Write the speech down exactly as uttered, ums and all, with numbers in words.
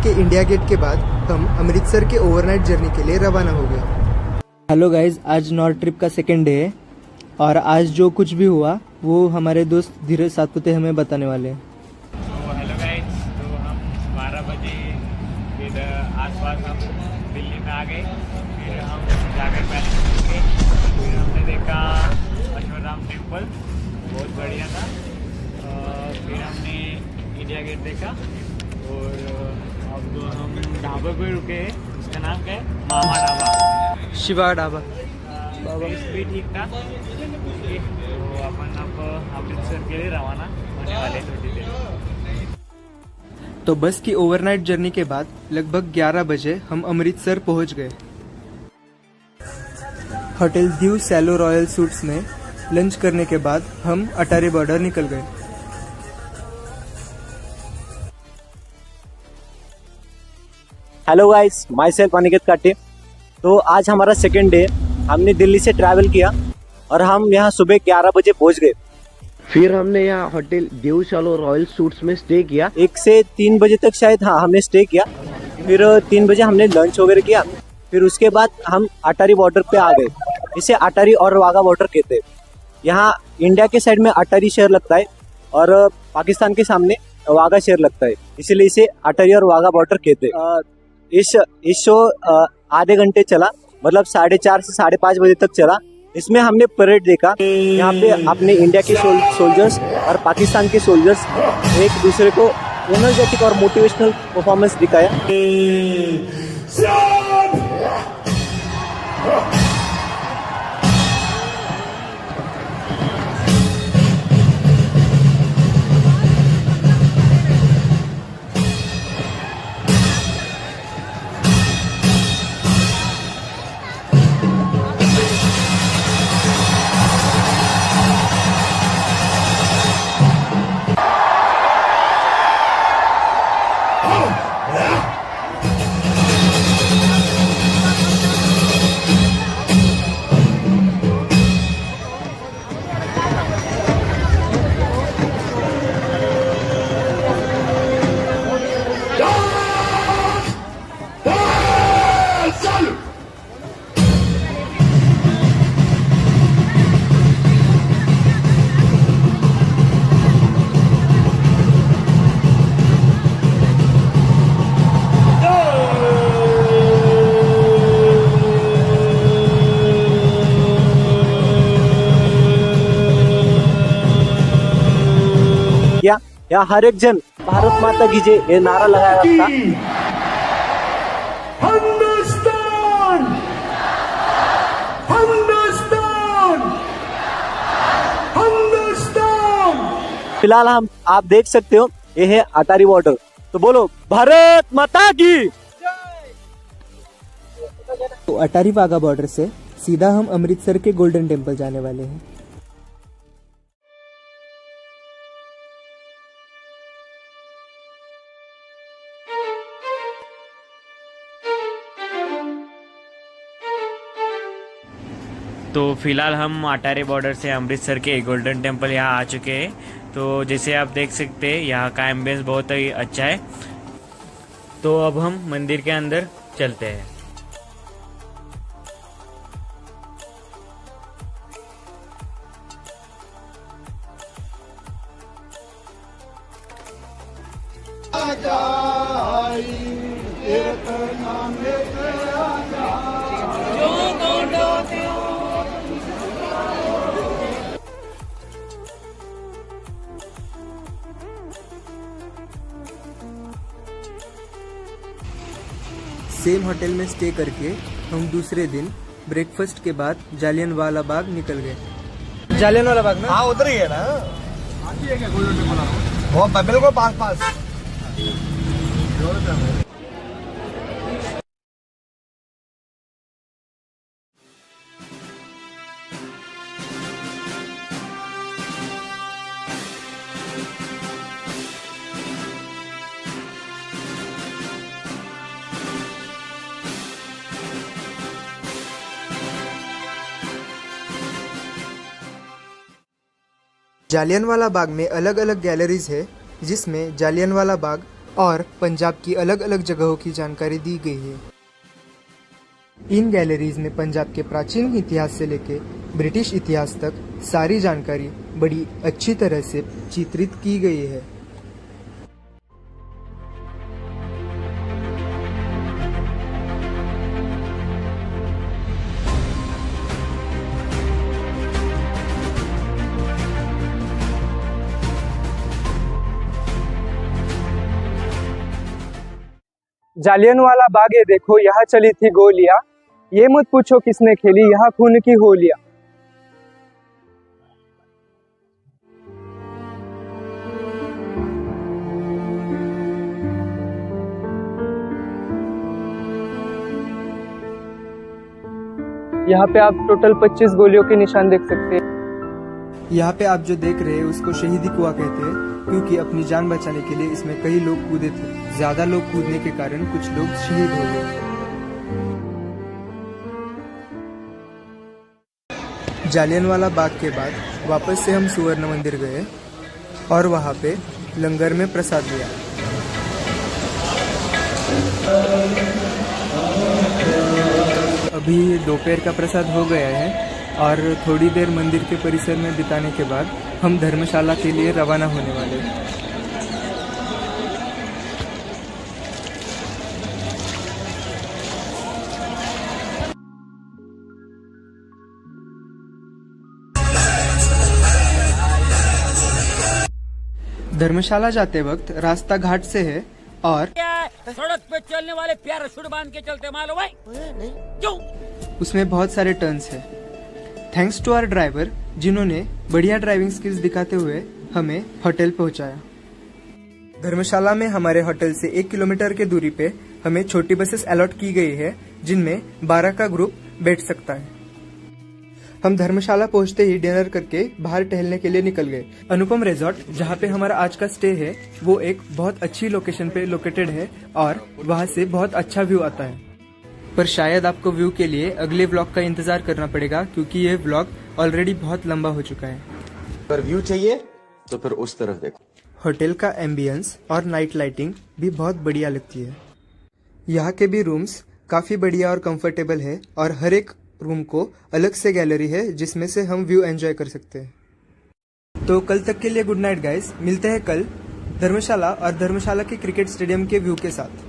के India gate के बाद हम अमृतसर के ओवरनाइट जर्नी के लिए रवाना हो गए। हेलो गाइज, आज नॉर्थ ट्रिप का सेकेंड डे है और आज जो कुछ भी हुआ वो हमारे दोस्त धीरज सातपुते हमें बताने वाले हैं। तो हेलो गाइज, तो हम बारह बजे फिर आसपास हम दिल्ली में आ गए। फिर हम जाकर पैलेस गए। फिर हमने देखा अश्वत्थामा टेम्पल, बहुत बढ़िया था। फिर हमने इंडिया गेट देखा और अब हम ढाबे पे रुके हैं, उसका नाम क्या है? मामा ढाबा, शिवा ढाबा। टेस्ट भी ठीक था। तो अपन अब अमृतसर के लिए रवाना होने वाले थोड़ी देर। तो बस की ओवरनाइट जर्नी के बाद लगभग ग्यारह बजे हम अमृतसर पहुंच गए। होटल दीव सैलो रॉयल सूट्स में लंच करने के बाद हम अटारी बॉर्डर निकल गए। Hello guys, myself Aniket Kate. तो आज हमारा सेकेंड डे, हमने दिल्ली से ट्रैवल किया और हम यहाँ सुबह ग्यारह बजे पहुँच गए। फिर हमने यहाँ होटल दीव सैलो रॉयल सूट्स में स्टे किया। एक से तीन बजे तक शायद, हाँ, हमने स्टे किया। फिर तीन बजे हमने लंच वगैरह किया। फिर उसके बाद हम अटारी बॉर्डर पे आ गए। इसे अटारी और वाघा बॉर्डर कहते हैं। यहाँ इंडिया के साइड में अटारी शहर लगता है और पाकिस्तान के सामने वाघा शहर लगता है, इसीलिए इसे अटारी और वाघा बॉर्डर कहते हैं। इस इस शो आधे घंटे चला, मतलब साढ़े चार से साढ़े पाँच बजे तक चला। इसमें हमने परेड देखा। यहाँ पे अपने इंडिया के सोल्जर्स और पाकिस्तान के सोल्जर्स एक दूसरे को एनर्जेटिक और मोटिवेशनल परफॉर्मेंस दिखाया। या हर एक जन भारत माता की जय ये नारा लगाया था। हिंदुस्तान, हिंदुस्तान, हिंदुस्तान। फिलहाल हम आप देख सकते हो, ये है अटारी बॉर्डर। तो बोलो भारत माता की। तो अटारी वाघा बॉर्डर से सीधा हम अमृतसर के गोल्डन टेम्पल जाने वाले हैं। तो फिलहाल हम अटारी बॉर्डर से अमृतसर के गोल्डन टेम्पल यहाँ आ चुके हैं। तो जैसे आप देख सकते हैं, यहाँ का एम्बियंस बहुत ही अच्छा है। तो अब हम मंदिर के अंदर चलते हैं। सेम होटल में स्टे करके हम दूसरे दिन ब्रेकफास्ट के बाद जालियनवाला बाग निकल गए। जालियनवाला बाग ना? हाँ, उधर ही है ना। वो बिल्कुल पास पास। जालियनवाला बाग में अलग अलग गैलरीज है, जिसमें जालियनवाला बाग और पंजाब की अलग अलग जगहों की जानकारी दी गई है। इन गैलरीज में पंजाब के प्राचीन इतिहास से लेकर ब्रिटिश इतिहास तक सारी जानकारी बड़ी अच्छी तरह से चित्रित की गई है। जालियनवाला बाग है, देखो यहाँ चली थी गोलियां, ये मत पूछो किसने खेली यहाँ खून की होलियां। यहाँ पे आप टोटल पच्चीस गोलियों के निशान देख सकते हैं। यहाँ पे आप जो देख रहे हैं उसको शहीदी कुआं कहते हैं, क्योंकि अपनी जान बचाने के लिए इसमें कई लोग कूदे थे। ज्यादा लोग कूदने के कारण कुछ लोग शहीद हो गए। जालियनवाला बाग के बाद वापस से हम सुवर्ण मंदिर गए और वहाँ पे लंगर में प्रसाद लिया। अभी दोपहर का प्रसाद हो गया है और थोड़ी देर मंदिर के परिसर में बिताने के बाद हम धर्मशाला के लिए रवाना होने वाले हैं। धर्मशाला जाते वक्त रास्ता घाट से है और सड़क पे चलने वाले पैराशूट बांध के चलते मालूम भाई क्यों? उसमें बहुत सारे टर्न्स है। थैंक्स टू आवर ड्राइवर जिन्होंने बढ़िया ड्राइविंग स्किल्स दिखाते हुए हमें होटल पहुंचाया। धर्मशाला में हमारे होटल से एक किलोमीटर की दूरी पे हमें छोटी बसेस अलॉट की गई है, जिनमें बारह का ग्रुप बैठ सकता है। हम धर्मशाला पहुंचते ही डिनर करके बाहर टहलने के लिए निकल गए। अनुपम रिजॉर्ट जहाँ पे हमारा आज का स्टे है वो एक बहुत अच्छी लोकेशन पे लोकेटेड है और वहाँ से बहुत अच्छा व्यू आता है। पर शायद आपको व्यू के लिए अगले व्लॉग का इंतजार करना पड़ेगा, क्योंकि ये व्लॉग ऑलरेडी बहुत लंबा हो चुका है। अगर व्यू चाहिए तो फिर उस तरफ देखो। होटल का एम्बियंस और नाइट लाइटिंग भी बहुत बढ़िया लगती है। यहाँ के भी रूम्स काफी बढ़िया और कंफर्टेबल है और हर एक रूम को अलग से गैलरी है जिसमें से हम व्यू एंजॉय कर सकते हैं। तो कल तक के लिए गुड नाइट गाइस, मिलते हैं कल धर्मशाला और धर्मशाला के क्रिकेट स्टेडियम के व्यू के साथ।